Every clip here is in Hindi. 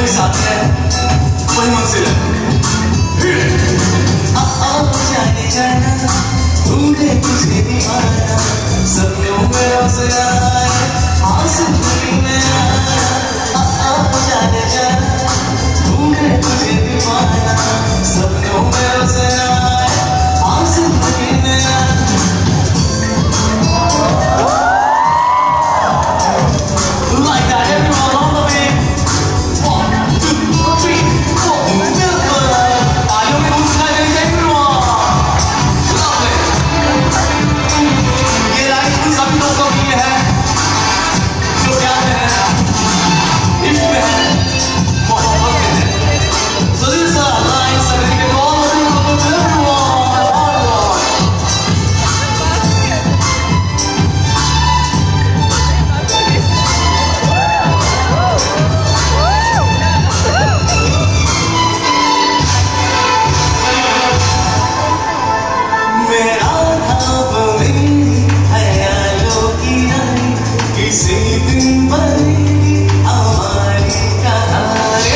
वही साथ है, वही मंजिल है। जाने जाना ढूंढे तुझे दीवाना, सपनों में रोज आए आंसू में आया। जाने जाना ढूंढे तुझे दीवाना, सपनों में रोज आए आंसू में आया। Like that, everyone on the beat. 1, 2, 3, 4. Beautiful. Are you able to type it, everyone? Lovely. ये लाइन कुछ सभी लोगों के लिए है, जो प्यार में है, इश्क में है, मोहब्बत में है। So these are lines that we can all do to everyone. किसी दिन बनेगी हमारी कहानी।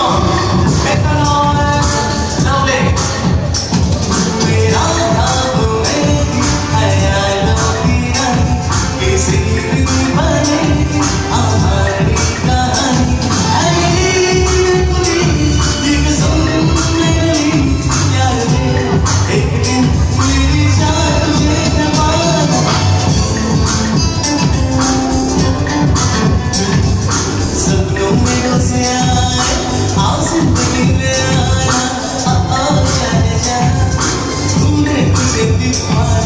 मेरा ख्वाब मेरी ख्यालों की रानी, किसी दिन बनेगी हमारी कहानी। ये कसम मेरी यार में एक दिन मेरी जान तुझे जमाना। सपनों में रोज़ आए आंसू में आया। जाने जाना ढूंढे तुझे दीवाना।